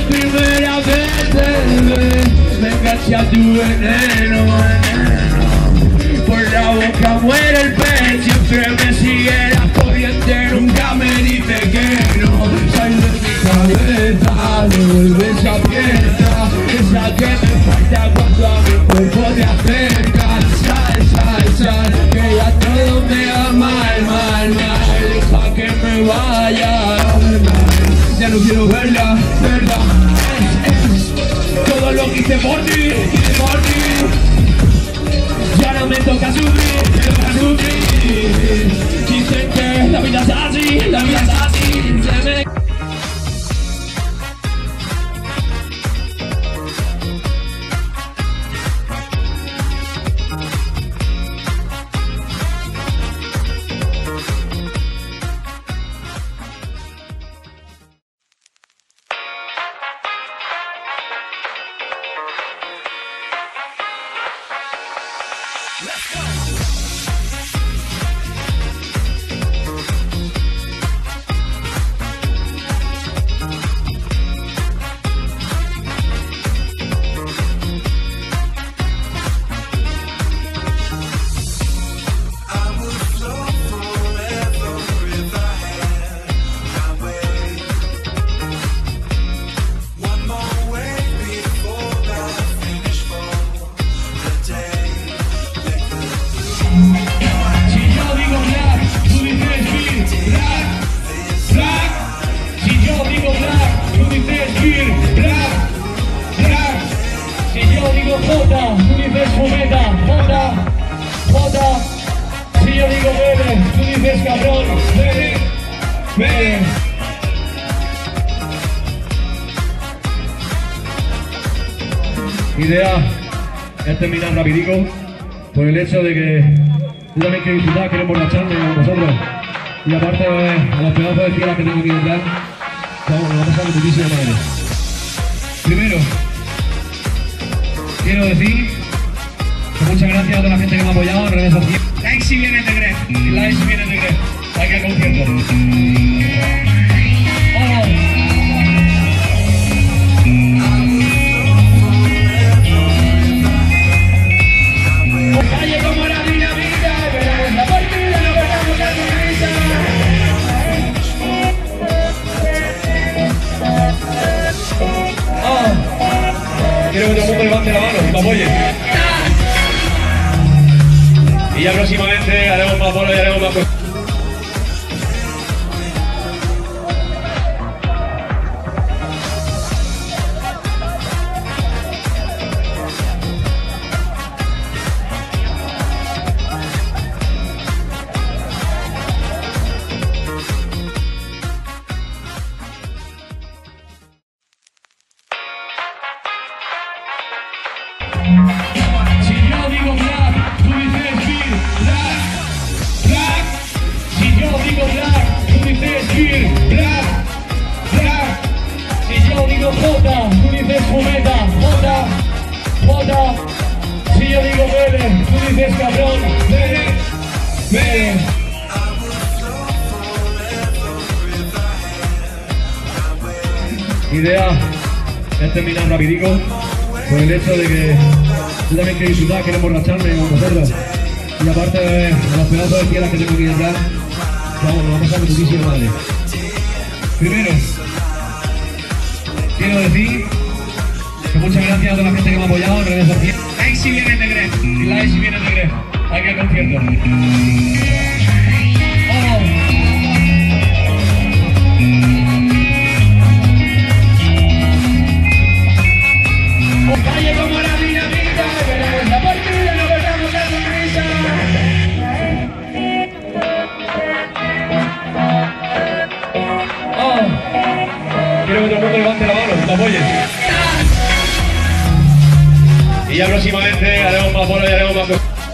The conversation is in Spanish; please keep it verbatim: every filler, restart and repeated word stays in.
primera vez, bebé, me enganché a tu veneno, veneno. Por la boca muere el pez, siempre me sigue la corriente, nunca me dice que no. Sal de mi cabeza, devuelve esa fiesta, esa que me falta cuando a mi cuerpo te acercas. Sal, sal, sal, que ya todo me va mal, mal, mal. Deja que me vaya, ya no quiero verla, verla. Es, es todo lo que hice por ti, hice por ti. Ya no me toca sufrir, me toca sufrir. Dicen que la vida es así, la vida es así. Se me... Let's go! Jota, tú dices fumeta, Jota, Jota. Si yo digo bebe, tú dices cabrón, bebe, bebe. Idea es terminar rapidico por el hecho de que yo también quiero disfrutar, quiero emborracharme con vosotros. Y aparte a los pedazos de fieras que tengo aquí detrás, vamos, nos va a pasar muchísima madre. Primero, quiero decir que muchas gracias a toda la gente que me ha apoyado en redes sociales. Like si vienes de Gref, like si vienes de Gref, hay que ir al concierto. Oh. Calle como la dinamita, veremos la partida, no perdamos la sonrisa. Oh. Quiero que todo el mundo levante la mano y me apoye. Y ya próximamente haremos más bolos y haremos más cosas. Si yo digo black, tú dices beer, black, black. Si yo digo black, tú dices beer, black, black. Si yo digo Jota, tú dices fumeta, Jota, Jota. Si yo digo bebe, tú dices cabrón, bebe, bebe. Idea es terminar rapidico por el hecho de que yo también quiero disfrutar, quiero emborracharme con vosotros. Y aparte de los pedazos de fieras que tengo aquí detrás, vamos, nos va a pasar muchísima madre. Primero, quiero decir que muchas gracias a toda la gente que me ha apoyado en redes sociales. Like si vienes de Gref, like si vienes de Gref, hay que ir al concierto. Oh. Calle como la dinamita, veremos la partida, no perdamos la sonrisa. Oh. Quiero que todo el mundo levante la mano y me apoye. Y ya próximamente haremos más bolos y haremos más cosas.